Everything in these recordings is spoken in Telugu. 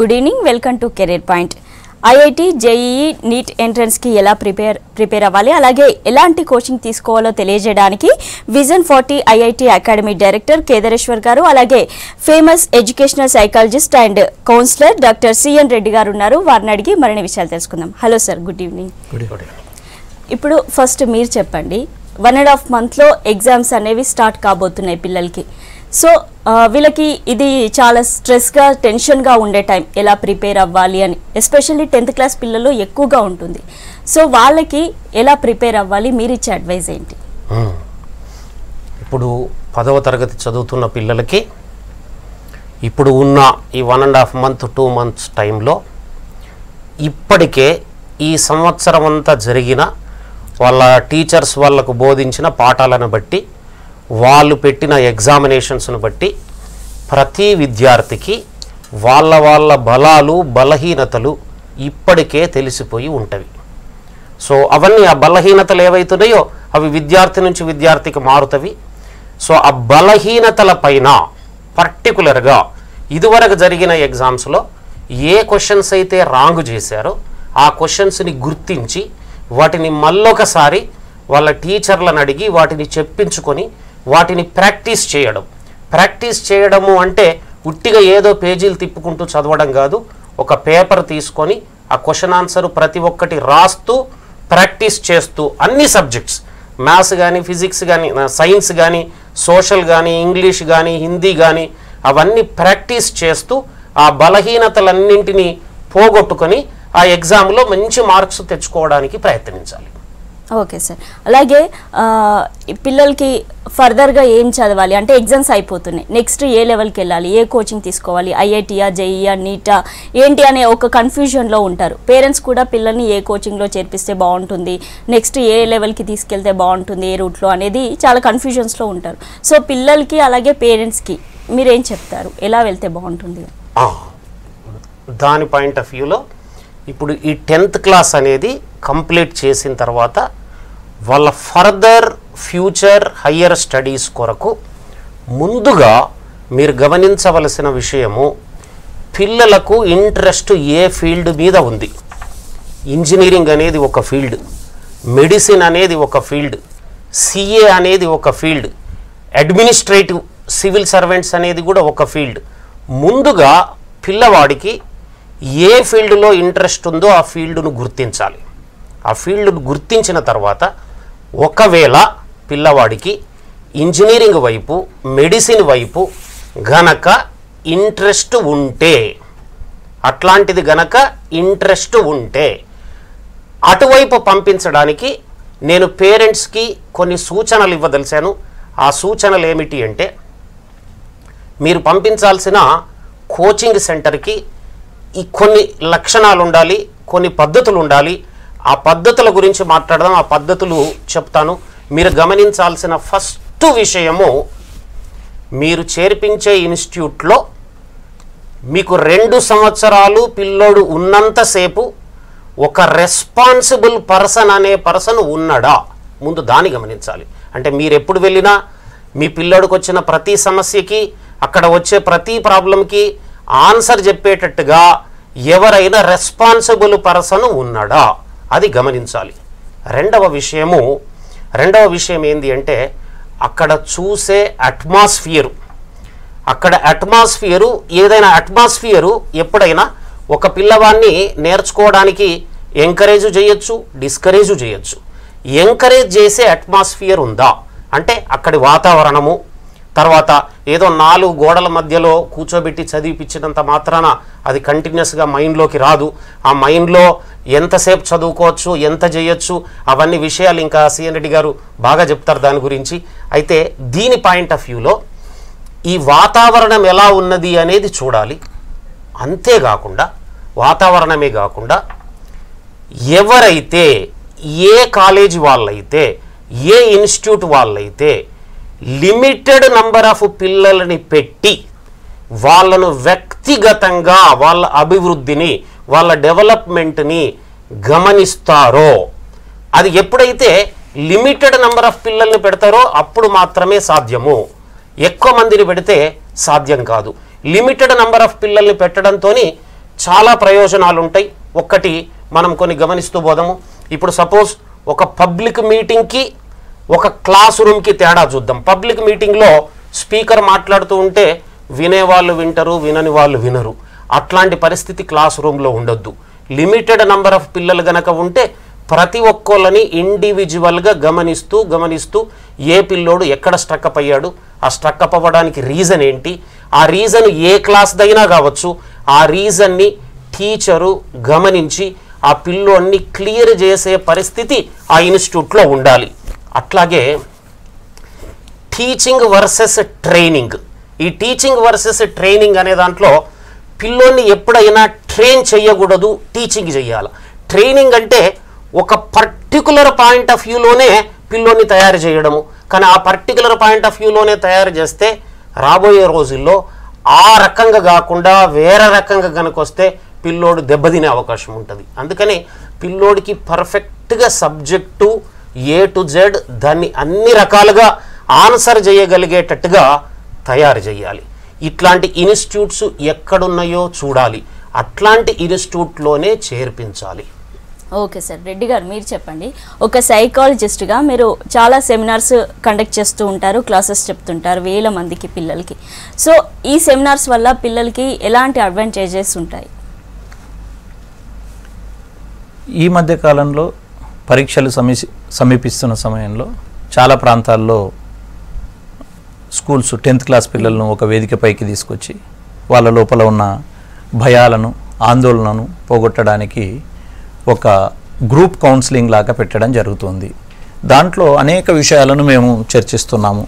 Good evening, welcome to career point. IIT JEE NEET entrance కి ఎలా ప్రిపేర్ అవ్వాలి, అలాగే ఎలాంటి కోచింగ్ తీసుకోవాలో తెలియజేయడానికి vision 40 IIT academy director Kedareshwar garu, అలాగే famous educational psychologist and counsellor doctor C N Reddy garu ఉన్నారు. వారిని అడిగి మరిన్ని విషయాలు తెలుసుకుందాం. Hello sir, good evening. ఇప్పుడు ఫస్ట్ మీరు చెప్పండి, 1.5 monthలో ఎగ్జామ్స్ అనేవి స్టార్ట్ కాబోతున్నాయి పిల్లలకి. సో వీళ్ళకి ఇది చాలా స్ట్రెస్గా టెన్షన్గా ఉండే టైం, ఎలా ప్రిపేర్ అవ్వాలి అని, ఎస్పెషల్లీ 10th క్లాస్ పిల్లలు ఎక్కువగా ఉంటుంది. సో వాళ్ళకి ఎలా ప్రిపేర్ అవ్వాలి, మీరు ఇచ్చే అడ్వైజ్ ఏంటి? ఇప్పుడు 10వ తరగతి చదువుతున్న పిల్లలకి ఇప్పుడు ఉన్న ఈ 1.5 month 2 months టైంలో ఇప్పటికే ఈ సంవత్సరం అంతా జరిగిన వాళ్ళ టీచర్స్ వాళ్ళకు బోధించిన పాఠాలను బట్టి, వాళ్ళు పెట్టిన ఎగ్జామినేషన్స్ను బట్టి ప్రతి విద్యార్థికి వాళ్ళ బలాలు బలహీనతలు ఇప్పటికే తెలిసిపోయి ఉంటవి. సో అవన్నీ ఆ బలహీనతలు ఏవైతున్నాయో అవి విద్యార్థి నుంచి విద్యార్థికి మారుతవి. సో ఆ బలహీనతల పైన పర్టికులర్గా ఇదివరకు జరిగిన ఎగ్జామ్స్లో ఏ క్వశ్చన్స్ అయితే రాంగ్ చేశారో ఆ క్వశ్చన్స్ని గుర్తించి వాటిని మళ్ళొకసారి వాళ్ళ టీచర్లను అడిగి వాటిని చెప్పించుకొని వాటిని ప్రాక్టీస్ చేయడము అంటే ఉట్టిగా ఏదో పేజీలు తిప్పుకుంటూ చదవడం కాదు. ఒక పేపర్ తీసుకొని ఆ క్వశ్చన్ ఆన్సర్ ప్రతి ఒక్కటి రాస్తూ ప్రాక్టీస్ చేస్తూ అన్ని సబ్జెక్ట్స్, మ్యాథ్స్ కానీ, ఫిజిక్స్ కానీ, సైన్స్ కానీ, సోషల్ కానీ, ఇంగ్లీష్ కానీ, హిందీ కానీ అవన్నీ ప్రాక్టీస్ చేస్తూ ఆ బలహీనతలన్నింటినీ పోగొట్టుకొని ఆ ఎగ్జామ్లో మంచి మార్క్స్ తెచ్చుకోవడానికి ప్రయత్నించాలి. ఓకే సార్, అలాగే పిల్లలకి ఫర్దర్గా ఏం చదవాలి అంటే ఎగ్జామ్స్ అయిపోతున్నాయి, నెక్స్ట్ ఏ లెవెల్కి వెళ్ళాలి, ఏ కోచింగ్ తీసుకోవాలి, ఐఐటియా, జేఈయా, నీటా ఏంటి అనే ఒక కన్ఫ్యూజన్లో ఉంటారు. పేరెంట్స్ కూడా పిల్లల్ని ఏ కోచింగ్లో చేర్పిస్తే బాగుంటుంది, నెక్స్ట్ ఏ లెవెల్కి తీసుకెళ్తే బాగుంటుంది, ఏ రూట్లో అనేది చాలా కన్ఫ్యూజన్స్లో ఉంటారు. సో పిల్లలకి అలాగే పేరెంట్స్కి మీరేం చెప్తారు, ఎలా వెళ్తే బాగుంటుంది? దాని పాయింట్ ఆఫ్ వ్యూలో ఇప్పుడు ఈ 10th క్లాస్ అనేది కంప్లీట్ చేసిన తర్వాత వాళ్ళ ఫర్దర్ ఫ్యూచర్ హయ్యర్ స్టడీస్ కొరకు ముందుగా మీరు గమనించవలసిన విషయము, పిల్లలకు ఇంట్రెస్ట్ ఏ ఫీల్డ్ మీద ఉంది. ఇంజనీరింగ్ అనేది ఒక ఫీల్డ్, మెడిసిన్ అనేది ఒక ఫీల్డ్, సిఏ అనేది ఒక ఫీల్డ్, అడ్మినిస్ట్రేటివ్ సివిల్ సర్వెంట్స్ అనేది కూడా ఒక ఫీల్డ్. ముందుగా పిల్లవాడికి ఏ ఫీల్డ్లో ఇంట్రెస్ట్ ఉందో ఆ ఫీల్డ్ను గుర్తించాలి. ఆ ఫీల్డ్ను గుర్తించిన తర్వాత ఒకవేళ పిల్లవాడికి ఇంజనీరింగ్ వైపు, మెడిసిన్ వైపు గనక ఇంట్రెస్ట్ ఉంటే, అట్లాంటిది గనక ఇంట్రెస్ట్ ఉంటే అటువైపు పంపించడానికి నేను పేరెంట్స్కి కొన్ని సూచనలు ఇవ్వదలిచాను. ఆ సూచనలు ఏమిటి అంటే, మీరు పంపించాల్సిన కోచింగ్ సెంటర్కి ఈ కొన్ని లక్షణాలు ఉండాలి, కొన్ని పద్ధతులు ఉండాలి. ఆ పద్ధతుల గురించి మాట్లాడదాం, ఆ పద్ధతులు చెప్తాను. మీరు గమనించాల్సిన ఫస్ట్ విషయము, మీరు చేర్పించే ఇన్స్టిట్యూట్లో మీకు 2 సంవత్సరాలు పిల్లోడు ఉన్నంతసేపు ఒక రెస్పాన్సిబుల్ పర్సన్ అనే పర్సన్ ఉన్నాడా, ముందు దాన్ని గమనించాలి. అంటే మీరు ఎప్పుడు వెళ్ళినా మీ పిల్లోడికి వచ్చిన ప్రతి సమస్యకి, అక్కడ వచ్చే ప్రతి ప్రాబ్లంకి ఆన్సర్ చెప్పేటట్టుగా ఎవరైనా రెస్పాన్సిబుల్ పర్సన్ ఉన్నాడా, అది గమనించాలి. రెండవ విషయం ఏంటి అంటే, అక్కడ చూసే అట్మాస్ఫియరు. అక్కడ అట్మాస్ఫియరు, ఏదైనా అట్మాస్ఫియరు ఎప్పుడైనా ఒక పిల్లవాడిని నేర్చుకోవడానికి ఎంకరేజ్ చేయొచ్చు, డిస్కరేజ్ చేయొచ్చు. ఎంకరేజ్ చేసే అట్మాస్ఫియర్ ఉందా అంటే అక్కడి వాతావరణము, తర్వాత ఏదో 4 గోడల మధ్యలో కూర్చోబెట్టి చదివిపించినంత మాత్రాన అది కంటిన్యూస్గా మైండ్లోకి రాదు. ఆ మైండ్లో ఎంతసేపు చదువుకోవచ్చు, ఎంత చేయొచ్చు, అవన్నీ విషయాలు ఇంకా సిఎన్ రెడ్డి గారు బాగా చెప్తారు దాని గురించి. అయితే దీని పాయింట్ ఆఫ్ వ్యూలో ఈ వాతావరణం ఎలా ఉన్నది అనేది చూడాలి. అంతేకాకుండా వాతావరణమే కాకుండా ఎవరైతే, ఏ కాలేజీ వాళ్ళైతే, ఏ ఇన్స్టిట్యూట్ వాళ్ళైతే లిమిటెడ్ నంబర్ ఆఫ్ పిల్లలని పెట్టి వాళ్ళను వ్యక్తిగతంగా వాళ్ళ అభివృద్ధిని, వాళ్ళ డెవలప్మెంట్ని గమనిస్తారో, అది ఎప్పుడైతే లిమిటెడ్ నంబర్ ఆఫ్ పిల్లల్ని పెడతారో అప్పుడు మాత్రమే సాధ్యము. ఎక్కువ మందిని పెడితే సాధ్యం కాదు. లిమిటెడ్ నంబర్ ఆఫ్ పిల్లల్ని పెట్టడంతో చాలా ప్రయోజనాలు ఉంటాయి. ఒక్కటి మనం కొన్ని గమనిస్తూ పోదాము. ఇప్పుడు సపోజ్ ఒక పబ్లిక్ మీటింగ్కి ఒక క్లాస్ రూమ్కి తేడా చూద్దాం. పబ్లిక్ మీటింగ్లో స్పీకర్ మాట్లాడుతూ ఉంటే వినేవాళ్ళు వింటారు, వినని వాళ్ళు వినరు. అట్లాంటి పరిస్థితి క్లాస్ రూమ్లో ఉండొద్దు. లిమిటెడ్ నెంబర్ ఆఫ్ పిల్లలు గనక ఉంటే ప్రతి ఒక్కళ్ళని ఇండివిజువల్గా గమనిస్తూ ఏ పిల్లోడు ఎక్కడ స్ట్రక్అప్ అయ్యాడు, ఆ స్ట్రక్అప్ అవ్వడానికి రీజన్ ఏంటి, ఆ రీజన్ ఏ క్లాస్దైనా కావచ్చు, ఆ రీజన్ని టీచరు గమనించి ఆ పిల్లోడిని క్లియర్ చేసే పరిస్థితి ఆ ఇన్స్టిట్యూట్లో ఉండాలి. అట్లాగే టీచింగ్ వర్సెస్ ట్రైనింగ్. ఈ టీచింగ్ వర్సెస్ ట్రైనింగ్ అనే దాంట్లో పిల్లోడిని ఎప్పుడైనా ట్రైన్ చేయకూడదు, టీచింగ్ చేయాలి. ట్రైనింగ్ అంటే ఒక పర్టికులర్ పాయింట్ ఆఫ్ వ్యూలోనే పిల్లోని తయారు చేయడము. కానీ ఆ పర్టికులర్ పాయింట్ ఆఫ్ వ్యూలోనే తయారు చేస్తే రాబోయే రోజుల్లో ఆ రకంగా కాకుండా వేరే రకంగా కనుక వస్తే పిల్లోడు దెబ్బతినే అవకాశం ఉంటుంది. అందుకని పిల్లోడికి పర్ఫెక్ట్గా సబ్జెక్టు A to Z దాన్ని అన్ని రకాలుగా ఆన్సర్ చేయగలిగేటట్టుగా తయారు చేయాలి. ఇట్లాంటి ఇన్స్టిట్యూట్స్ ఎక్కడున్నాయో చూడాలి, అట్లాంటి ఇన్స్టిట్యూట్లోనే చేర్పించాలి. Okay sir. రెడ్డి గారు మీరు చెప్పండి, ఒక సైకాలజిస్ట్గా మీరు చాలా సెమినార్స్ కండక్ట్ చేస్తూ ఉంటారు, క్లాసెస్ చెప్తుంటారు వేల మందికి పిల్లలకి. సో ఈ సెమినార్స్ వల్ల పిల్లలకి ఎలాంటి అడ్వాంటేజెస్ ఉంటాయి? ఈ మధ్య కాలంలో పరీక్షలు సమీపిస్తున్న సమయంలో చాలా ప్రాంతాల్లో స్కూల్స్ 10th క్లాస్ పిల్లలను ఒక వేదికపైకి తీసుకొచ్చి వాళ్ళ లోపల ఉన్న భయాలను, ఆందోళనను పోగొట్టడానికి ఒక గ్రూప్ కౌన్సిలింగ్ లాగా పెట్టడం జరుగుతుంది. దాంట్లో అనేక విషయాలను మేము చర్చిస్తున్నాము.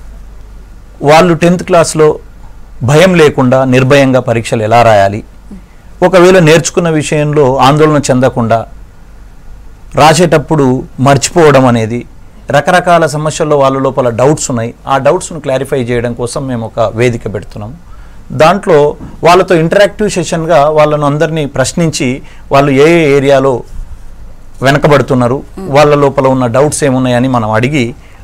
వాళ్ళు 10th క్లాస్లో భయం లేకుండా నిర్భయంగా పరీక్షలు ఎలా రాయాలి, ఒకవేళ నేర్చుకున్న విషయంలో ఆందోళన చెందకుండా రాసేటప్పుడు మర్చిపోవడం అనేది, రకరకాల సమస్యల్లో వాళ్ళ లోపల డౌట్స్ ఉన్నాయి, ఆ డౌట్స్ను క్లారిఫై చేయడం కోసం మేము ఒక వేదిక పెడుతున్నాము. దాంట్లో వాళ్ళతో ఇంటరాక్టివ్ సెషన్గా వాళ్ళను అందరినీ ప్రశ్నించి వాళ్ళు ఏ ఏరియాలో వెనకబడుతున్నారు, వాళ్ళ లోపల ఉన్న డౌట్స్ ఏమున్నాయని మనం అడిగి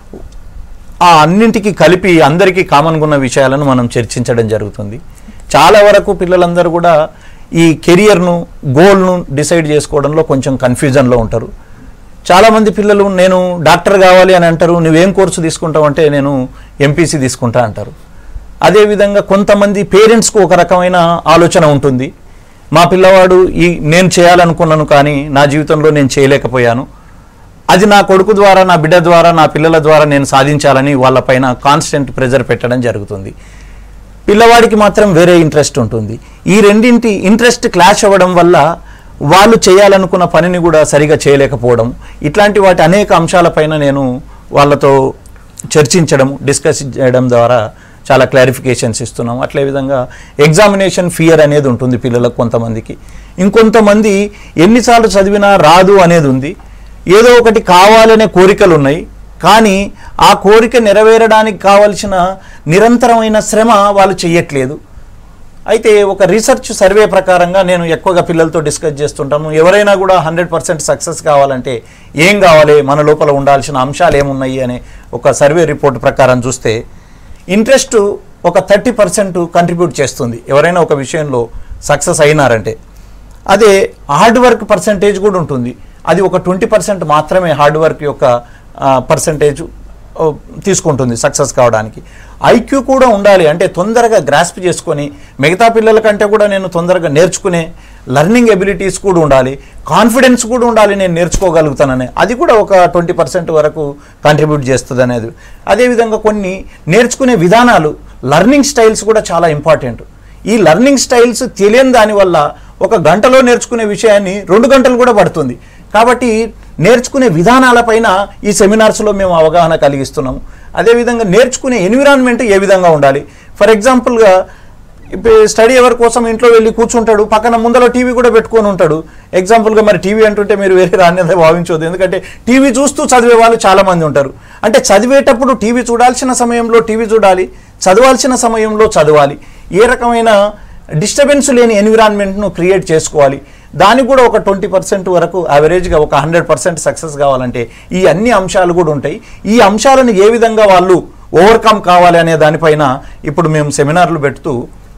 ఆ అన్నింటికి కలిపి అందరికీ కామన్గా ఉన్న విషయాలను మనం చర్చించడం జరుగుతుంది. చాలా వరకు పిల్లలందరూ కూడా ఈ కెరియర్ను, గోల్ను డిసైడ్ చేసుకోవడంలో కొంచెం కన్ఫ్యూజన్లో ఉంటారు. చాలామంది పిల్లలు నేను డాక్టర్ కావాలి అని అంటారు, నువ్వేం కోర్సు తీసుకుంటావు అంటే నేను ఎంపీసీ తీసుకుంటా అంటారు. అదేవిధంగా కొంతమంది పేరెంట్స్కు ఒక రకమైన ఆలోచన ఉంటుంది, మా పిల్లవాడు నేను చేయాలనుకున్నాను కానీ నా జీవితంలో నేను చేయలేకపోయాను, అది నా కొడుకు ద్వారా, నా బిడ్డ ద్వారా, నా పిల్లల ద్వారా నేను సాధించాలని వాళ్ళపైన కాన్స్టెంట్ ప్రెజర్ పెట్టడం జరుగుతుంది. పిల్లవాడికి మాత్రం వేరే ఇంట్రెస్ట్ ఉంటుంది. ఈ రెండింటి ఇంట్రెస్ట్ క్లాష్ అవ్వడం వల్ల వాళ్ళు చేయాలనుకున్న పనిని కూడా సరిగా చేయలేకపోవడం, ఇట్లాంటి వాటి అనేక అంశాలపైన నేను వాళ్ళతో చర్చించడం, డిస్కస్ చేయడం ద్వారా చాలా క్లారిఫికేషన్స్ ఇస్తున్నాం. అట్లే విధంగా ఎగ్జామినేషన్ ఫియర్ అనేది ఉంటుంది పిల్లలకు కొంతమందికి. ఇంకొంతమంది ఎన్నిసార్లు చదివినా రాదు అనేది ఉంది. ఏదో ఒకటి కావాలనే కోరికలు ఉన్నాయి, కానీ ఆ కోరిక నెరవేరడానికి కావలసిన నిరంతరమైన శ్రమ వాళ్ళు చేయట్లేదు. అయితే ఒక రీసెర్చ్ సర్వే ప్రకారంగా నేను ఎక్కువగా పిల్లలతో డిస్కస్ చేస్తుంటాను, ఎవరైనా కూడా 100% సక్సెస్ కావాలంటే ఏం కావాలి, మన లోపల ఉండాల్సిన అంశాలు ఏమున్నాయి అనే ఒక సర్వే రిపోర్ట్ ప్రకారం చూస్తే ఇంట్రెస్ట్ ఒక 30% కంట్రిబ్యూట్ చేస్తుంది ఎవరైనా ఒక విషయంలో సక్సెస్ అయినారంటే. అదే హార్డ్ వర్క్ పర్సంటేజ్ కూడా ఉంటుంది, అది ఒక 20% మాత్రమే హార్డ్ వర్క్ యొక్క పర్సంటేజ్ తీసుకుంటుంది సక్సెస్ కావడానికి. ఐక్యూ కూడా ఉండాలి, అంటే తొందరగా గ్రాస్ప్ చేసుకొని మిగతా పిల్లల కంటే కూడా నేను తొందరగా నేర్చుకునే లర్నింగ్ ఎబిలిటీస్ కూడా ఉండాలి, కాన్ఫిడెన్స్ కూడా ఉండాలి, నేను నేర్చుకోగలుగుతానని, అది కూడా ఒక 20% వరకు కంట్రిబ్యూట్ చేస్తుంది అనేది. అదేవిధంగా కొన్ని నేర్చుకునే విధానాలు, లర్నింగ్ స్టైల్స్ కూడా చాలా ఇంపార్టెంట్. ఈ లర్నింగ్ స్టైల్స్ తెలియని దానివల్ల ఒక గంటలో నేర్చుకునే విషయాన్ని 2 గంటలు కూడా పడుతుంది. కాబట్టి నేర్చుకునే విధానాలపైన ఈ సెమినార్స్లో మేము అవగాహన కలిగిస్తున్నాము. అదేవిధంగా నేర్చుకునే ఎన్విరాన్మెంట్ ఏ విధంగా ఉండాలి. ఫర్ ఎగ్జాంపుల్గా ఇప్పుడు స్టడీ అవర్ కోసం ఇంట్లో వెళ్ళి కూర్చుంటాడు, పక్కన ముందర టీవీ కూడా పెట్టుకొని ఉంటాడు. ఎగ్జాంపుల్గా మరి టీవీ అంటుంటే మీరు వేరే రానిదే భావించవద్దు, ఎందుకంటే టీవీ చూస్తూ చదివే వాళ్ళు చాలామంది ఉంటారు. అంటే చదివేటప్పుడు టీవీ చూడాల్సిన సమయంలో టీవీ చూడాలి, చదవాల్సిన సమయంలో చదవాలి. ఏ రకమైన డిస్టర్బెన్స్ లేని ఎన్విరాన్మెంట్ను క్రియేట్ చేసుకోవాలి. దానికి కూడా ఒక 20% వరకు యావరేజ్గా ఒక 100% సక్సెస్ కావాలంటే ఈ అన్ని అంశాలు కూడా ఉంటాయి. ఈ అంశాలను ఏ విధంగా వాళ్ళు ఓవర్కమ్ కావాలి అనే దానిపైన ఇప్పుడు మేము సెమినార్లు పెడుతూ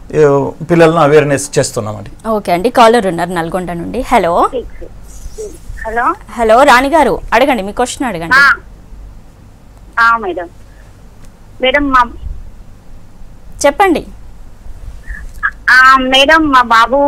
పిల్లలను అవేర్నెస్ చేస్తున్నామండి. ఓకే అండి, కాలర్ ఉన్నారు నల్గొండ నుండి. Hello hello hello Rani garu, అడగండి, మీ క్వశ్చన్ అడగండి. మేడం మేడం చెప్పండి. మేడం మా బాబు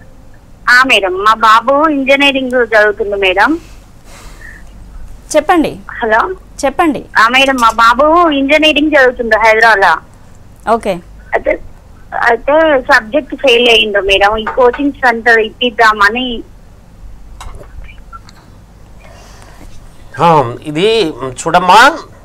ఇంజనీరింగ్ చదువుతుంది మేడం. చెప్పండి. హలో చెప్పండి. మేడం మా బాబు ఇంజనీరింగ్ చదువుతుంది హైదరాబాద్ లో. ఓకే. అయితే సబ్జెక్ట్ ఫెయిల్ అయ్యిండు మేడం. ఈ కోచింగ్ సెంటర్ ఇప్పిద్దామని. ఇది చూడమ్మా,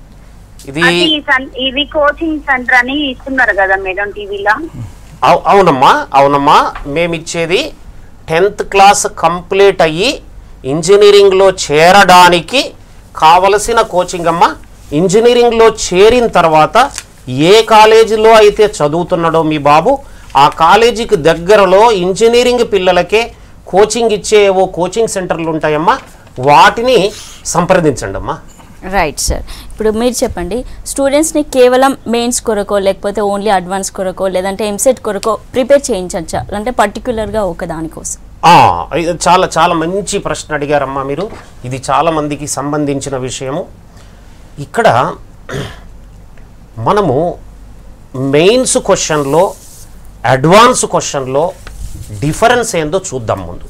ఇది కోచింగ్ సెంటర్ అని ఇస్తున్నారు కదా మేడం టీవీలో. అవునమ్మా మేము ఇచ్చేది 10th క్లాస్ కంప్లీట్ అయ్యి ఇంజనీరింగ్లో చేరడానికి కావలసిన కోచింగ్ అమ్మా. ఇంజనీరింగ్లో చేరిన తర్వాత ఏ కాలేజీలో అయితే చదువుతున్నాడో మీ బాబు, ఆ కాలేజీకి దగ్గరలో ఇంజనీరింగ్ పిల్లలకే కోచింగ్ ఇచ్చే ఏవో కోచింగ్ సెంటర్లు ఉంటాయమ్మా, వాటిని సంప్రదించండి అమ్మా. Right sir. ఇప్పుడు మీరు చెప్పండి, స్టూడెంట్స్ని కేవలం మెయిన్స్ కొరకో లేకపోతే ఓన్లీ అడ్వాన్స్ కొరకో లేదంటే ఎంసెట్ కొరకో ప్రిపేర్ చేయించచ్చా, అంటే పర్టికులర్గా ఒక దానికోసం? చాలా చాలా మంచి ప్రశ్న అడిగారమ్మా మీరు. ఇది చాలా మందికి సంబంధించిన విషయము. ఇక్కడ మనము మెయిన్స్ క్వశ్చన్లో అడ్వాన్స్ క్వశ్చన్లో డిఫరెన్స్ ఏందో చూద్దాం. ముందు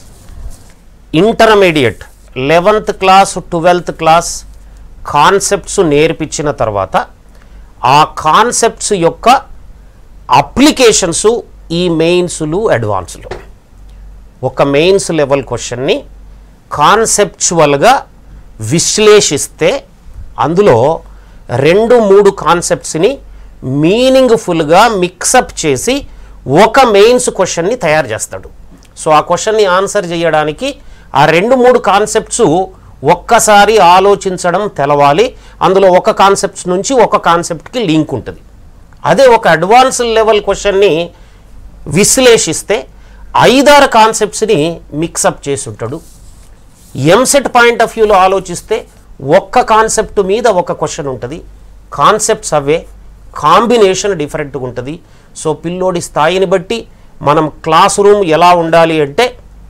intermediate 11th class 12th class concepts నేర్పించిన తర్వాత ఆ కాన్సెప్ట్స్ యొక్క అప్లికేషన్స్ ఈ మెయిన్స్లు అడ్వాన్స్లు. ఒక మెయిన్స్ లెవెల్ క్వశ్చన్ని కాన్సెప్చువల్గా విశ్లేషిస్తే అందులో 2-3 కాన్సెప్ట్స్ని మీనింగ్ఫుల్గా మిక్సప్ చేసి ఒక మెయిన్స్ క్వశ్చన్ని తయారు చేస్తాడు. సో ఆ క్వశ్చన్ని ఆన్సర్ చేయడానికి ఆ 2-3 కాన్సెప్ట్స్ ఒక్కసారి ఆలోచించడం తెలవాలి. అందులో ఒక కాన్సెప్ట్స్ నుంచి ఒక కాన్సెప్ట్కి లింక్ ఉంటుంది. అదే ఒక అడ్వాన్స్ లెవెల్ క్వశ్చన్ని విశ్లేషిస్తే 5-6 కాన్సెప్ట్స్ని మిక్సప్ చేసి ఉంటాడు. ఎంసెట్ పాయింట్ ఆఫ్ వ్యూలో ఆలోచిస్తే ఒక్క కాన్సెప్ట్ మీద ఒక క్వశ్చన్ ఉంటుంది. కాన్సెప్ట్స్ అవే, కాంబినేషన్ డిఫరెంట్గా ఉంటుంది. సో పిల్లోడి స్థాయిని బట్టి మనం క్లాస్ రూమ్ ఎలా ఉండాలి అంటే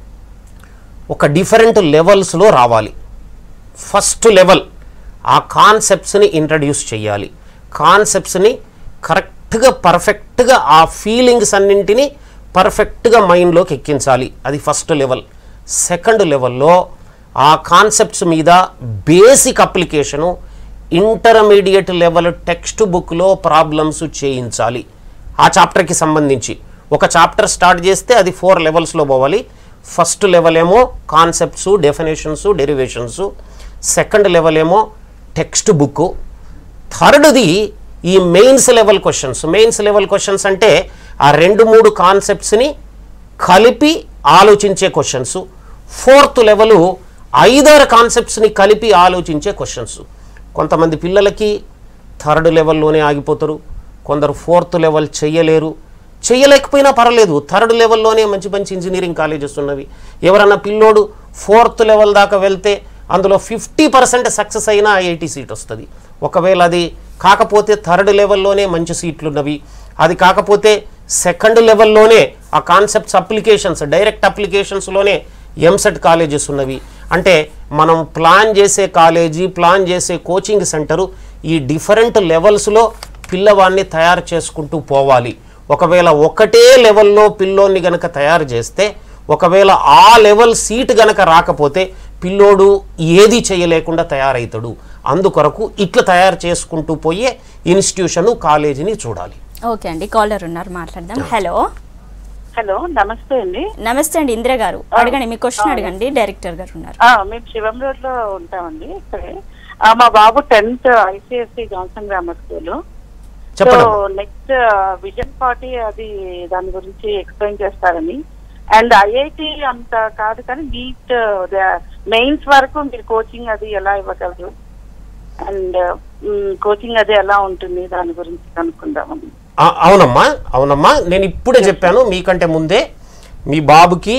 ఒక డిఫరెంట్ లెవెల్స్లో రావాలి. ఫస్ట్ లెవెల్ ఆ కాన్సెప్ట్స్ని ఇంట్రడ్యూస్ చేయాలి. కాన్సెప్ట్స్ని కరెక్ట్గా పర్ఫెక్ట్గా ఆ ఫీలింగ్స్ అన్నింటినీ పర్ఫెక్ట్గా మైండ్లోకి ఎక్కించాలి. అది ఫస్ట్ లెవెల్. సెకండ్ లెవెల్లో ఆ కాన్సెప్ట్స్ మీద basic application intermediate level textbook problems చేయించాలి. ఆ చాప్టర్కి సంబంధించి ఒక చాప్టర్ స్టార్ట్ చేస్తే అది 4 లెవెల్స్లో పోవాలి. ఫస్ట్ లెవెల్ ఏమో concepts, definitions, derivations. Second level ఏమో టెక్స్ట్ బుక్. థర్డ్ది ఈ mains level questions. Mains level questions అంటే ఆ 2-3 కాన్సెప్ట్స్ని కలిపి ఆలోచించే క్వశ్చన్స్. ఫోర్త్ లెవెల్ 5-6 కాన్సెప్ట్స్ని కలిపి ఆలోచించే క్వశ్చన్స్. కొంతమంది పిల్లలకి థర్డ్ లెవెల్లోనే ఆగిపోతారు, కొందరు 4th లెవెల్ చేయలేకపోయినా పర్లేదు, థర్డ్ లెవెల్లోనే మంచి మంచి ఇంజనీరింగ్ కాలేజెస్ ఉన్నవి. ఎవరన్నా పిల్లోడు 4th లెవెల్ దాకా వెళ్తే అందులో 50% సక్సెస్ అయినా ఐఐటి సీట్ వస్తుంది. ఒకవేళ అది కాకపోతే థర్డ్ లెవెల్లోనే మంచి సీట్లు ఉన్నవి. అది కాకపోతే సెకండ్ లెవెల్లోనే ఆ కాన్సెప్ట్స్ అప్లికేషన్స్, డైరెక్ట్ అప్లికేషన్స్లోనే ఎంసెట్ కాలేజెస్ ఉన్నవి. అంటే మనం ప్లాన్ చేసే కాలేజీ, ప్లాన్ చేసే కోచింగ్ సెంటరు ఈ డిఫరెంట్ లెవెల్స్లో పిల్లవాడిని తయారు చేసుకుంటూ పోవాలి. ఒకవేళ ఒకటే లెవెల్లో పిల్లోని గనక తయారు చేస్తే, ఒకవేళ ఆ లెవెల్ సీట్ గనక రాకపోతే పిల్లోడు ఏది చేయలేకుండా తయారవుతాడు. అందుకొరకు ఇట్లా తయారు చేసుకుంటూ పోయే ఇన్స్టిట్యూషన్, కాలేజీని చూడాలి. ఓకే అండి, కాలర్ ఉన్నారు, మాట్లాడదాం. హలో హలో నమస్తే అండి. నమస్తే అండి, ఇందిరా గారు, అడగండి, మీ క్వశ్చన్ అడగండి. డైరెక్టర్ గారు ఉన్నారు. మేము శివం రోడ్ లో ఉంటామండి. ఇక్కడే మా బాబు 10th ICSE Johnson grammar school. So next vision 40 అది దాని గురించి ఎక్స్ప్లెయిన్ చేస్తారని. అండ్ ఐఐటి అంత కాదు కానీ నీట్ మెయిన్స్ వరకు మీరు కోచింగ్ అది ఎలా ఇవ్వగలరు, అండ్ కోచింగ్ అది ఎలా ఉంటుంది దాని గురించి కనుక్కుందామని. అవునమ్మా నేను ఇప్పుడే చెప్పాను మీకంటే ముందే. మీ బాబుకి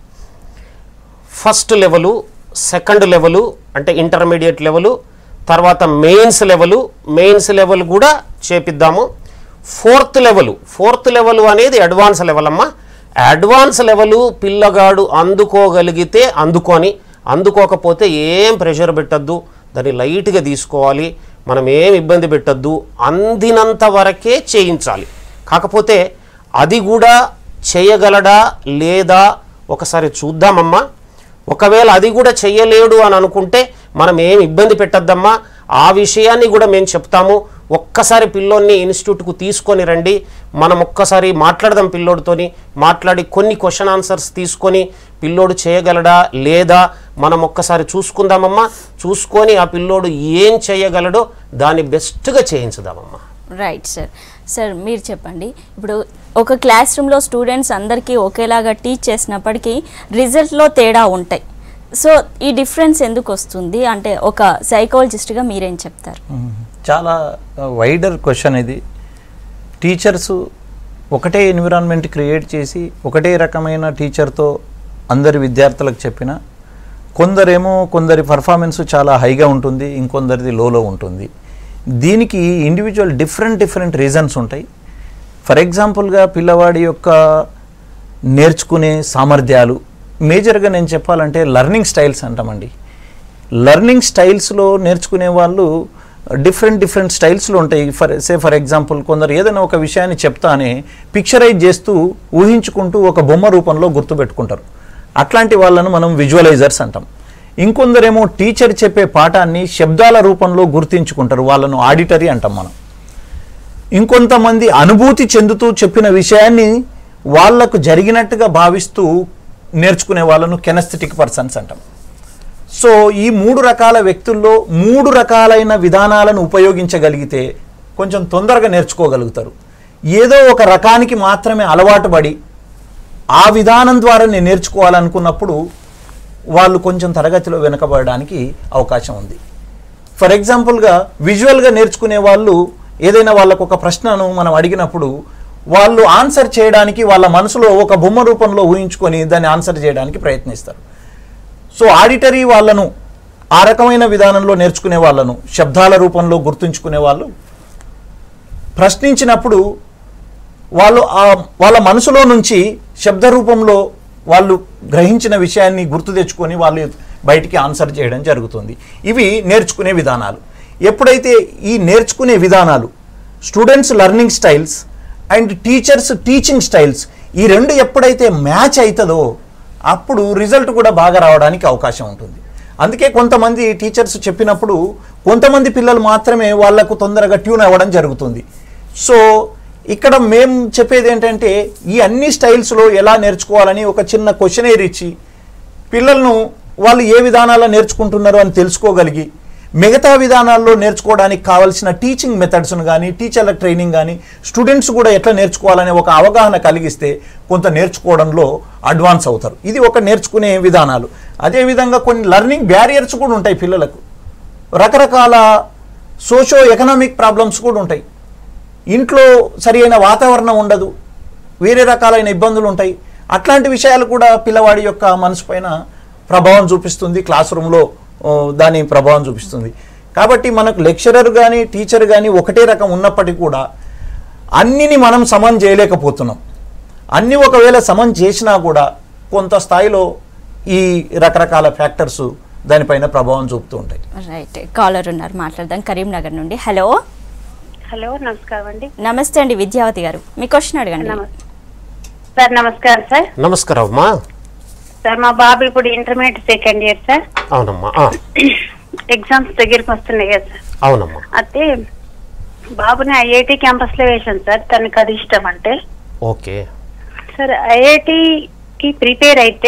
ఫస్ట్ లెవెలు, సెకండ్ లెవెలు అంటే ఇంటర్మీడియట్ లెవెలు, తర్వాత మెయిన్స్ లెవెల్ కూడా చేపిద్దాము. ఫోర్త్ లెవెల్ అనేది అడ్వాన్స్ లెవెల్ అమ్మా. అడ్వాన్స్ లెవెల్ పిల్లగాడు అందుకోగలిగితే అందుకోకపోతే ఏం ప్రెషర్ పెట్టద్దు, దాన్ని లైట్గా తీసుకోవాలి, మనం ఏం ఇబ్బంది పెట్టద్దు, అందినంత వరకే చేయించాలి. కాకపోతే అది కూడా చేయగలడా లేదా ఒకసారి చూద్దామమ్మా. ఒకవేళ అది కూడా చెయ్యలేడు అని అనుకుంటే మనం ఏం ఇబ్బంది పెట్టద్దమ్మా. ఆ విషయాన్ని కూడా మేము చెప్తాము. ఒక్కసారి పిల్లోడిని ఇన్స్టిట్యూట్కు తీసుకొని రండి, మనం ఒక్కసారి మాట్లాడదాం. పిల్లోడితోని మాట్లాడి కొన్ని క్వశ్చన్ ఆన్సర్స్ తీసుకొని పిల్లోడు చేయగలడా లేదా మనం ఒక్కసారి చూసుకుందామమ్మా. చూసుకొని ఆ పిల్లోడు ఏం చేయగలడో దాన్ని బెస్ట్గా చేయించుదామమ్మా. Right sir. సార్ మీరు చెప్పండి, ఇప్పుడు ఒక క్లాస్ రూమ్లో స్టూడెంట్స్ అందరికీ ఒకేలాగా టీచ్ చేసినప్పటికీ రిజల్ట్లో తేడా ఉంటాయి. సో ఈ డిఫరెన్స్ ఎందుకు వస్తుంది అంటే ఒక సైకాలజిస్ట్గా మీరేం చెప్తారు? చాలా వైడర్ క్వశ్చన్ ఇది. టీచర్స్ ఒకటే ఎన్విరాన్మెంట్ క్రియేట్ చేసి ఒకటే రకమైన టీచర్తో అందరి విద్యార్థులకు చెప్పిన కొందరి పర్ఫార్మెన్స్ చాలా హైగా ఉంటుంది, ఇంకొందరిది లోలో ఉంటుంది. దీనికి ఇండివిజువల్ డిఫరెంట్ రీజన్స్ ఉంటాయి. ఫర్ ఎగ్జాంపుల్గా పిల్లవాడి యొక్క నేర్చుకునే సామర్థ్యాలు మేజర్గా నేను చెప్పాలంటే లెర్నింగ్ స్టైల్స్ అంటామండి. లెర్నింగ్ స్టైల్స్లో నేర్చుకునే వాళ్ళు డిఫరెంట్ స్టైల్స్లో ఉంటాయి. ఫర్ ఎగ్జాంపుల్ కొందరు ఏదైనా ఒక విషయాన్ని చెప్తానే పిక్చరైజ్ చేస్తూ ఊహించుకుంటూ ఒక బొమ్మ రూపంలో గుర్తుపెట్టుకుంటారు. అట్లాంటి వాళ్ళను మనం విజువలైజర్స్ అంటాం. ఇంకొందరేమో టీచర్ చెప్పే పాఠాన్ని శబ్దాల రూపంలో గుర్తించుకుంటారు, వాళ్ళను ఆడిటరీ అంటాం మనం. ఇంకొంతమంది అనుభూతి చెందుతూ చెప్పిన విషయాన్ని వాళ్లకు జరిగినట్టుగా భావిస్తూ నేర్చుకునే వాళ్ళను కెనస్థెటిక్ పర్సన్స్ అంటాం. సో ఈ 3 రకాల వ్యక్తుల్లో 3 రకాలైన విధానాలను ఉపయోగించగలిగితే కొంచెం తొందరగా నేర్చుకోగలుగుతారు. ఏదో ఒక రకానికి మాత్రమే అలవాటు పడి ఆ విధానం ద్వారా నేను నేర్చుకోవాలనుకున్నప్పుడు వాళ్ళు కొంచెం తరగతిలో వెనకబడడానికి అవకాశం ఉంది. ఫర్ ఎగ్జాంపుల్గా విజువల్గా నేర్చుకునే వాళ్ళు ఏదైనా వాళ్ళకు ఒక ప్రశ్నను మనం అడిగినప్పుడు వాళ్ళు ఆన్సర్ చేయడానికి వాళ్ళ మనసులో ఒక బొమ్మ రూపంలో ఊహించుకొని దాన్ని ఆన్సర్ చేయడానికి ప్రయత్నిస్తారు. సో ఆడిటరీ వాళ్ళను ఆ రకమైన విధానంలో నేర్చుకునే వాళ్ళను శబ్దాల రూపంలో గుర్తుంచుకునే వాళ్ళు ప్రశ్నించినప్పుడు వాళ్ళు వాళ్ళ మనసులో నుంచి శబ్ద రూపంలో వాళ్ళు గ్రహించిన విషయాన్ని గుర్తు తెచ్చుకొని వాళ్ళు బయటికి ఆన్సర్ చేయడం జరుగుతుంది. ఇవి నేర్చుకునే విధానాలు. ఎప్పుడైతే ఈ నేర్చుకునే విధానాలు students learning styles and teachers teaching styles ఈ రెండు ఎప్పుడైతే మ్యాచ్ అవుతుందో అప్పుడు రిజల్ట్ కూడా బాగా రావడానికి అవకాశం ఉంటుంది. అందుకే కొంతమంది టీచర్స్ చెప్పినప్పుడు కొంతమంది పిల్లలు మాత్రమే వాళ్లకు తొందరగా ట్యూన్ అవ్వడం జరుగుతుంది. సో ఇక్కడ మేము చెప్పేది ఏంటంటే ఈ అన్ని స్టైల్స్లో ఎలా నేర్చుకోవాలని ఒక చిన్న క్వశ్చనేర్ ఇచ్చి పిల్లలను వాళ్ళు ఏ విధానాల్లో నేర్చుకుంటున్నారో అని తెలుసుకోగలిగి మిగతా విధానాల్లో నేర్చుకోవడానికి కావాల్సిన టీచింగ్ మెథడ్స్ను కానీ టీచర్ల ట్రైనింగ్ కానీ స్టూడెంట్స్ కూడా ఎట్లా నేర్చుకోవాలనే ఒక అవగాహన కలిగిస్తే కొంత నేర్చుకోవడంలో అడ్వాన్స్ అవుతారు. ఇది ఒక నేర్చుకునే విధానాలు. అదేవిధంగా కొన్ని లెర్నింగ్ బ్యారియర్స్ కూడా ఉంటాయి పిల్లలకు. రకరకాల సోషో ఎకనామిక్ ప్రాబ్లమ్స్ కూడా ఉంటాయి. ఇంట్లో సరి అయిన వాతావరణం ఉండదు, వేరే రకాలైన ఇబ్బందులు ఉంటాయి. అట్లాంటి విషయాలు కూడా పిల్లవాడి యొక్క మనసు పైన ప్రభావం చూపిస్తుంది, క్లాస్ రూమ్లో దాని ప్రభావం చూపిస్తుంది. కాబట్టి మనకు లెక్చరర్ కానీ టీచర్ కానీ ఒకటే రకం ఉన్నప్పటికీ కూడా అన్నిని మనం సమన్ చేయలేకపోతున్నాం. అన్ని ఒకవేళ సమన్ చేసినా కూడా కొంత స్థాయిలో ఈ రకరకాల ఫ్యాక్టర్స్ దానిపైన ప్రభావం చూపుతూ ఉంటాయి. రైట్, కాలర్ ఉన్నారు, మాట్లాడదాం. కరీంనగర్ నుండి. హలో. హలో, నమస్కారం అండి. నమస్తే అండి, విద్యావతి గారు, మీ క్వశ్చన్ అడగండి. సార్ నమస్కారం సార్. నమస్కారం అమ్మా. సార్ మా బాబు ఇప్పుడు ఇంటర్మీడియట్ సెకండ్ ఇయర్ సార్. అవునమ్మా. ఎగ్జామ్స్ దగ్గరికి వస్తున్నాయి కదా సార్. అవునమ్మా. అయితే బాబుని ఐఐటి క్యాంపస్ లో వేసాను సార్, తనకు అది ఇష్టం అంటే. ఓకే సార్, ఐఐటికి ప్రిపేర్ అయితే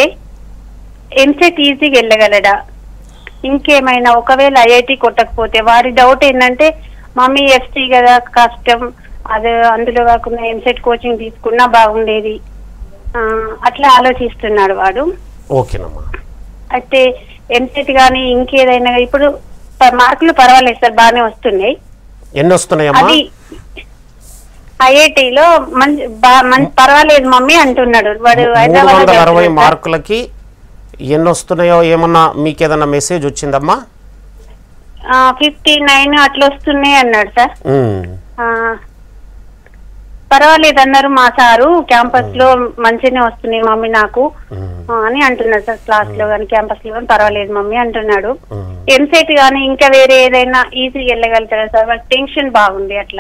ఎంసెట్ ఈజీగా వెళ్ళగలడా? ఇంకేమైనా ఒకవేళ ఐఐటి కొట్టకపోతే వారి డౌట్ ఏంటంటే మమ్మీ ఎఫ్సి కదా కష్టం, అదే అందులో కాకుండా ఎంసెట్ కోచింగ్ తీసుకున్నా బాగుండేది, అట్లా ఆలోచిస్తున్నాడు వాడు. ఓకేనమ్మా. అయితే ఎంసెట్ కానీ ఇంకేదైనా ఇప్పుడు మార్కులు పర్వాలేదు సార్, బాగానే వస్తున్నాయి. ఎన్ని వస్తున్నాయమ్మా? అది ఐఐటిలో మంచి పర్వాలేదు మమ్మీ అంటున్నాడు వాడు. 360 మార్కులకి ఎన్ని వస్తున్నాయో ఏమన్నా మీకు ఏదన్నా మెసేజ్ వచ్చిందమ్మా? 59 అట్లా వస్తున్నాయి అన్నాడు సార్. పర్వాలేదు అన్నారు మా సారు, క్యాంపస్ లో మంచిగానే వస్తున్నాయి మమ్మీ నాకు అని అంటున్నాడు సార్. క్లాస్ లో కానీ క్యాంపస్ లో కానీ పర్వాలేదు మమ్మీ అంటున్నాడు. ఎంసెట్ గానీ ఇంకా వేరే ఏదైనా ఈజీగా వెళ్ళగలుగుతారా సార్? వాళ్ళకి టెన్షన్ బాగుంది అట్లా.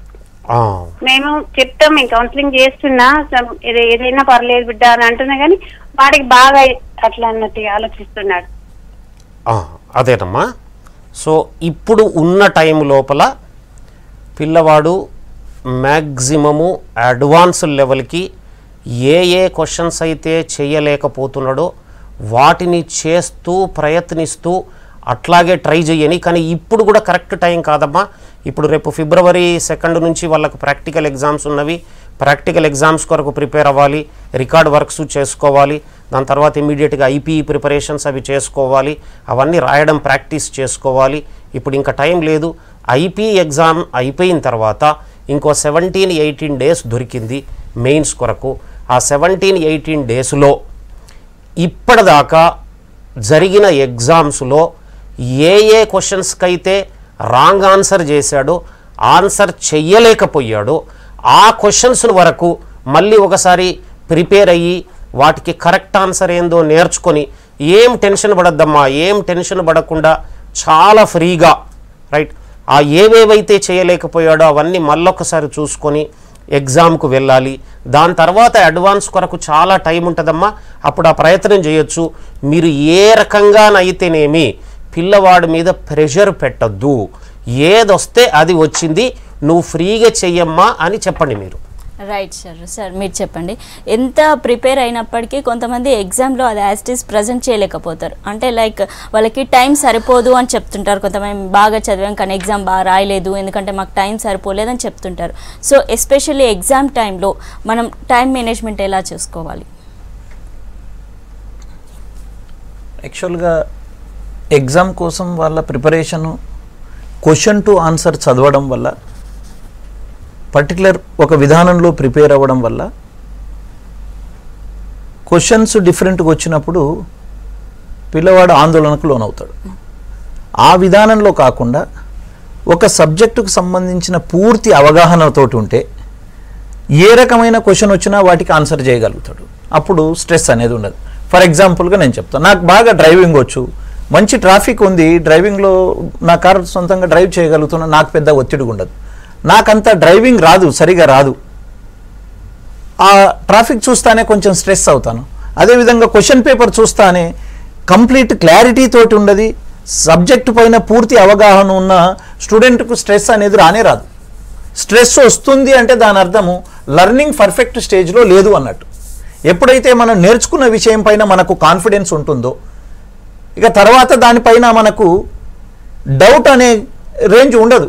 మేము చెప్తాం, మేము కౌన్సిలింగ్ చేస్తున్నా, ఏదైనా పర్లేదు బిడ్డ అని అంటున్నా కానీ వాడికి బాగా అట్లా అన్నట్టు ఆలోచిస్తున్నాడు. అదేనమ్మా. సో ఇప్పుడు ఉన్న టైం లోపల పిల్లవాడు మ్యాక్సిమము అడ్వాన్స్ లెవెల్కి ఏ క్వశ్చన్స్ అయితే చేయలేకపోతున్నాడో వాటిని చేస్తూ ప్రయత్నిస్తూ అట్లాగే ట్రై చేయని. కానీ ఇప్పుడు కూడా కరెక్ట్ టైం కాదమ్మా. ఇప్పుడు రేపు February 2 నుంచి వాళ్ళకు ప్రాక్టికల్ ఎగ్జామ్స్ ఉన్నవి. ప్రాక్టికల్ ఎగ్జామ్స్ కొరకు ప్రిపేర్ అవ్వాలి, రికార్డ్ వర్క్స్ చేసుకోవాలి, దాని తర్వాత ఇమీడియట్గా IPE ప్రిపరేషన్స్ అవి చేసుకోవాలి, అవన్నీ రాయడం ప్రాక్టీస్ చేసుకోవాలి. ఇప్పుడు ఇంకా టైం లేదు. IPE ఎగ్జామ్ అయిపోయిన తర్వాత ఇంకో 17-18 డేస్ దొరికింది మెయిన్స్ కొరకు. ఆ 17-18 డేస్లో ఇప్పటిదాకా జరిగిన ఎగ్జామ్స్లో ఏ క్వశ్చన్స్కి అయితే రాంగ్ ఆన్సర్ చేశాడో, ఆన్సర్ చెయ్యలేకపోయాడో ఆ క్వశ్చన్స్ వరకు మళ్ళీ ఒకసారి ప్రిపేర్ అయ్యి వాటికి కరెక్ట్ ఆన్సర్ ఏందో నేర్చుకొని ఏం టెన్షన్ పడద్దమ్మా, ఏం టెన్షన్ పడకుండా చాలా ఫ్రీగా రైట్ ఆ ఏవేవైతే చేయలేకపోయాడో అవన్నీ మళ్ళొకసారి చూసుకొని ఎగ్జామ్కు వెళ్ళాలి. దాని తర్వాత అడ్వాన్స్ కొరకు చాలా టైం ఉంటుందమ్మా. అప్పుడు ఆ ప్రయత్నం చేయొచ్చు. మీరు ఏ రకంగానైతేనేమి పిల్లవాడి మీద ప్రెషర్ పెట్టద్దు. ఏదొస్తే అది వచ్చింది, నువ్వు ఫ్రీగా చెయ్యమ్మా అని చెప్పండి మీరు. Right sir. సార్ మీరు చెప్పండి, ఎంత ప్రిపేర్ అయినప్పటికీ కొంతమంది ఎగ్జామ్లో అది యాజ్ ఇట్ ఈస్ ప్రజెంట్ చేయలేకపోతారు. అంటే లైక్ వాళ్ళకి టైం సరిపోదు అని చెప్తుంటారు. కొంతమంది బాగా చదివాం కానీ ఎగ్జామ్ బాగా రాయలేదు ఎందుకంటే మాకు టైం సరిపోలేదని చెప్తుంటారు. సో ఎస్పెషల్లీ ఎగ్జామ్ టైంలో మనం టైం మేనేజ్మెంట్ ఎలా చేసుకోవాలి? యాక్చువల్గా ఎగ్జామ్ కోసం వాళ్ళ ప్రిపరేషను క్వశ్చన్ టు ఆన్సర్ చదవడం వల్ల, పర్టికులర్ ఒక విధానంలో ప్రిపేర్ అవ్వడం వల్ల క్వశ్చన్స్ డిఫరెంట్గా వచ్చినప్పుడు పిల్లవాడు ఆందోళనకు లోనవుతాడు. ఆ విధానంలో కాకుండా ఒక సబ్జెక్టుకు సంబంధించిన పూర్తి అవగాహనతోటి ఉంటే ఏ రకమైన క్వశ్చన్ వచ్చినా వాటికి ఆన్సర్ చేయగలుగుతాడు. అప్పుడు స్ట్రెస్ అనేది ఉండదు. ఫర్ ఎగ్జాంపుల్గా నేను చెప్తాను, నాకు బాగా డ్రైవింగ్ వచ్చు, మంచి ట్రాఫిక్ ఉంది, డ్రైవింగ్లో నా కారు సొంతంగా డ్రైవ్ చేయగలుగుతున్నా, నాకు పెద్ద ఒత్తిడి ఉండదు. నాకంత డ్రైవింగ్ రాదు, సరిగా రాదు, ఆ ట్రాఫిక్ చూస్తానే కొంచెం స్ట్రెస్ అవుతాను. అదేవిధంగా క్వశ్చన్ పేపర్ చూస్తానే కంప్లీట్ క్లారిటీ తోటి ఉండదు, సబ్జెక్టు పైన పూర్తి అవగాహన ఉన్న స్టూడెంట్కు స్ట్రెస్ అనేది రానే రాదు. స్ట్రెస్ వస్తుంది అంటే దాని అర్థము లర్నింగ్ పర్ఫెక్ట్ స్టేజ్లో లేదు అన్నట్టు. ఎప్పుడైతే మనం నేర్చుకున్న విషయం పైన మనకు కాన్ఫిడెన్స్ ఉంటుందో ఇక తర్వాత దానిపైన మనకు డౌట్ అనే రేంజ్ ఉండదు.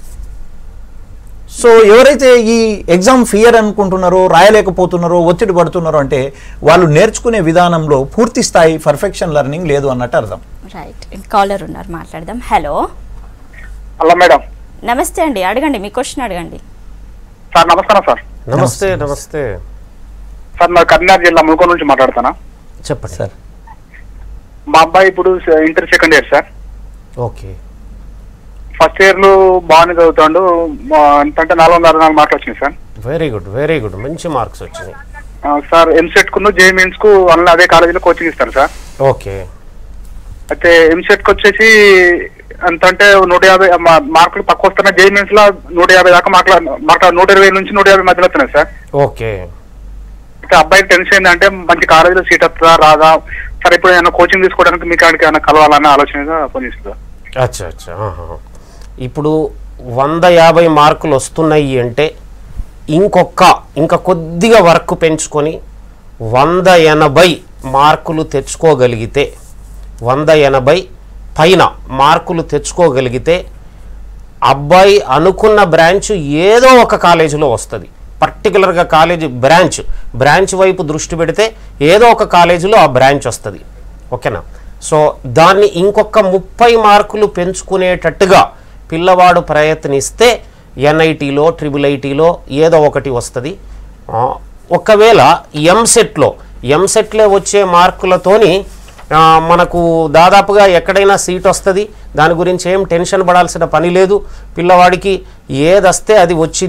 సో ఎవరైతే ఈ ఎగ్జామ్ ఫియర్ అనుకుంటున్నారో, రాయలేకపోతున్నారో, ఒత్తిడి పడుతున్నారో అంటే వాళ్ళు నేర్చుకునే విధానంలో పూర్తి స్థాయి పర్ఫెక్షన్ లెర్నింగ్ లేదు అన్నట్టు అర్థం. రైట్. కాలర్ ఉన్నారు, మాట్లాడదాం. హలో. Hello madam. నమస్తే అండి, అడగండి, మీ క్వశ్చన్ అడగండి. సార్ నమస్కారం సార్. నమస్తే. నమస్తే సార్, నా కర్నూలు జిల్లా ముల్కోన్ నుంచి మాట్లాడుతానా. చెప్పండి సార్. మా అబ్బాయి ఇప్పుడు inter second year sir. Okay. First year లో బాగానే చదువుతాడు, అంటే 464 మార్కులు వచ్చినాయి sir. Very good, very good, మంచి మార్క్స్ వచ్చినాయి సార్. ఎంసెట్ కు జేఈ మెయిన్స్ కు అదే కాలేజీలో కోచింగ్ ఇస్తారు సార్. ఓకే. అయితే ఎంసెట్ కు వచ్చేసి ఎంత అంటే 150 మార్కులు తక్కువ వస్తున్నాయి. జేఈ మెయిన్స్ లో 150 దాకా మార్కులు 120 నుంచి 150 మధ్యలో వస్తున్నాయి సార్. ఓకే. అయితే అబ్బాయికి టెన్షన్ ఏంటంటే మంచి కాలేజీలో సీట్ వస్తుందా రాదా, సరే ఇప్పుడు ఏమైనా కోచింగ్ తీసుకోవడానికి మీకు ఆడికి ఏమైనా కలవాలన్న ఆలోచనగా ఫోన్ చేస్తుందా. అచ్చా అచ్చా. ఇప్పుడు 150 మార్కులు వస్తున్నాయి అంటే ఇంకా కొద్దిగా వర్క్ పెంచుకొని 180 మార్కులు తెచ్చుకోగలిగితే, 180 పైన మార్కులు తెచ్చుకోగలిగితే అబ్బాయి అనుకున్న బ్రాంచ్ ఏదో ఒక కాలేజీలో వస్తుంది. పర్టికులర్గా కాలేజీ బ్రాంచ్ వైపు దృష్టి పెడితే ఏదో ఒక కాలేజీలో ఆ బ్రాంచ్ వస్తుంది. ఓకేనా. సో దాన్ని ఇంకొక 30 మార్కులు పెంచుకునేటట్టుగా పిల్లవాడు ప్రయత్నిస్తే NITలో IIITలో ఏదో ఒకటి వస్తుంది. ఒకవేళ ఎంసెట్లో వచ్చే మార్కులతోని మనకు దాదాపుగా ఎక్కడైనా సీట్ వస్తుంది. దాని గురించి ఏం టెన్షన్ పడాల్సిన పని లేదు. పిల్లవాడికి ఏదొస్తే అది వచ్చింది.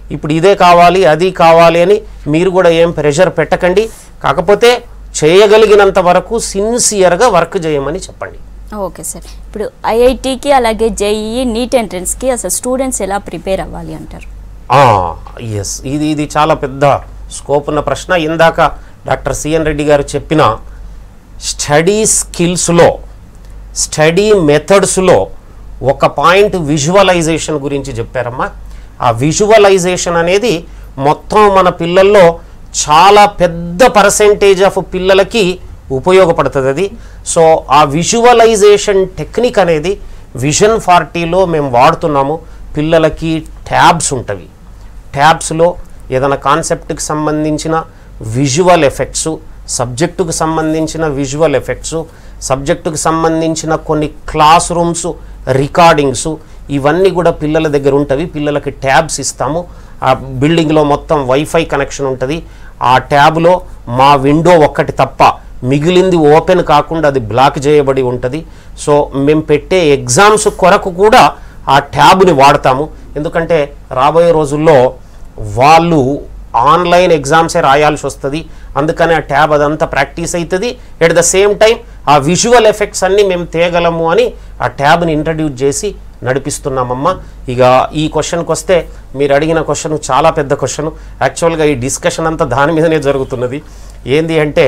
ఇప్పుడు ఇదే కావాలి అది కావాలి అని మీరు కూడా ఏం ప్రెషర్ పెట్టకండి. కాకపోతే చేయగలిగినంత వరకు సిన్సియర్గా వర్క్ చేయమని చెప్పండి. Okay sir. ఇప్పుడు ఐఐటికి అలాగే జేఈఈ నీట్ ఎంట్రన్స్కి అసలు స్టూడెంట్స్ ఎలా ప్రిపేర్ అవ్వాలి అంటారు? ఎస్, ఇది చాలా పెద్ద స్కోప్ ఉన్న ప్రశ్న. ఇందాక డాక్టర్ సిఎన్ రెడ్డి గారు చెప్పిన స్టడీ స్కిల్స్లో, స్టడీ మెథడ్స్లో ఒక పాయింట్ విజువలైజేషన్ గురించి చెప్పారమ్మా. ఆ విజువలైజేషన్ అనేది మొత్తం మన పిల్లల్లో చాలా పెద్ద పర్సెంటేజ్ ఆఫ్ పిల్లలకి ఉపయోగపడుతుంది అది. సో ఆ విజువలైజేషన్ టెక్నిక్ అనేది విజన్ 40లో మేము వాడుతున్నాము. పిల్లలకి ట్యాబ్స్ ఉంటవి. ట్యాబ్స్లో ఏదైనా కాన్సెప్ట్కి సంబంధించిన విజువల్ ఎఫెక్ట్స్, సబ్జెక్టుకు సంబంధించిన విజువల్ ఎఫెక్ట్స్, సబ్జెక్టుకు సంబంధించిన కొన్ని క్లాస్ రూమ్స్ రికార్డింగ్స్, ఇవన్నీ కూడా పిల్లల దగ్గర ఉంటవి. పిల్లలకి ట్యాబ్స్ ఇస్తాము. ఆ బిల్డింగ్లో మొత్తం వైఫై కనెక్షన్ ఉంటుంది. ఆ ట్యాబ్లో మా విండో ఒక్కటి తప్ప మిగిలింది ఓపెన్ కాకుండా అది బ్లాక్ చేయబడి ఉంటుంది. సో మేము పెట్టే ఎగ్జామ్స్ కొరకు కూడా ఆ ట్యాబ్ని వాడతాము. ఎందుకంటే రాబోయే రోజుల్లో వాళ్ళు ఆన్లైన్ ఎగ్జామ్సే రాయాల్సి వస్తుంది. అందుకని ఆ ట్యాబ్ అదంతా ప్రాక్టీస్ అవుతుంది. ఎట్ ద సేమ్ టైం ఆ విజువల్ ఎఫెక్ట్స్ అన్నీ మేము తేగలము అని ఆ ట్యాబ్ని ఇంట్రడ్యూస్ చేసి నడిపిస్తున్నామమ్మా. ఇక ఈ క్వశ్చన్కి వస్తే, మీరు అడిగిన క్వశ్చన్ చాలా పెద్ద క్వశ్చన్. యాక్చువల్గా ఈ డిస్కషన్ అంతా దాని మీదనే జరుగుతున్నది. ఏంది అంటే,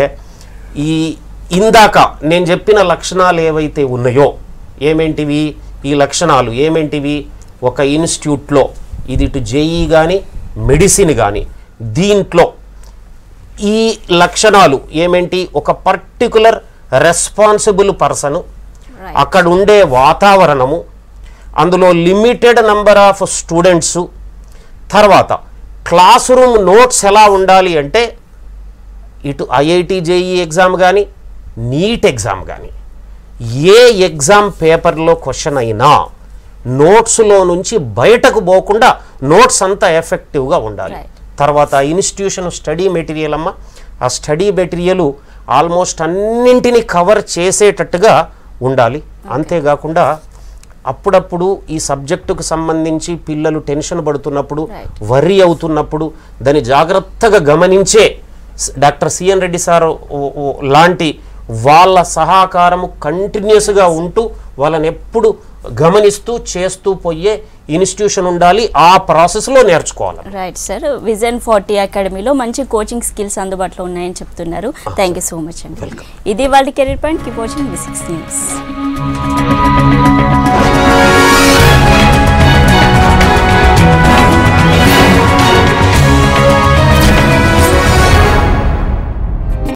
ఇందాక నేను చెప్పిన లక్షణాలు ఏవైతే ఉన్నాయో, ఏమేంటివి ఈ లక్షణాలు ఏమేంటివి? ఒక ఇన్స్టిట్యూట్లో ఇది ఇటు జేఈ కానీ మెడిసిన్ కానీ దీంట్లో ఈ లక్షణాలు ఏమేంటి? ఒక పర్టికులర్ రెస్పాన్సిబుల్ పర్సను, అక్కడ ఉండే వాతావరణము, అందులో లిమిటెడ్ నెంబర్ ఆఫ్ స్టూడెంట్స్, తర్వాత క్లాస్ రూమ్ నోట్స్ ఎలా ఉండాలి అంటే, ఇటు ఐఐటి జేఈ ఎగ్జామ్ కానీ నీట్ ఎగ్జామ్ కానీ ఏ ఎగ్జామ్ పేపర్లో క్వశ్చన్ అయినా నోట్స్లో నుంచి బయటకు పోకుండా నోట్స్ అంతా ఎఫెక్టివ్గా ఉండాలి. తర్వాత ఇన్స్టిట్యూషన్ స్టడీ మెటీరియల్ అమ్మ, ఆ స్టడీ మెటీరియల్ ఆల్మోస్ట్ అన్నింటినీ కవర్ చేసేటట్టుగా ఉండాలి. అంతేకాకుండా అప్పుడప్పుడు ఈ సబ్జెక్టుకు సంబంధించి పిల్లలు టెన్షన్ పడుతున్నప్పుడు, వర్రీ అవుతున్నప్పుడు దాన్ని జాగ్రత్తగా గమనించే డాక్టర్ సిఎన్ రెడ్డి సార్ లాంటి వాళ్ళ సహకారము కంటిన్యూస్గా ఉంటూ వాళ్ళని ఎప్పుడు గమనిస్తూ చేస్తూ పోయే ఇన్స్టిట్యూషన్ ఉండాలి. ఆ ప్రాసెస్లో నేర్చుకోవాలి. Right sir. విజన్ 40 అకాడమీలో మంచి కోచింగ్ స్కిల్స్ అందుబాటులో ఉన్నాయని చెప్తున్నారు. థ్యాంక్ యూ సో మచ్ అండి. ఇది వాళ్ళ career point. Keep watching V6 news.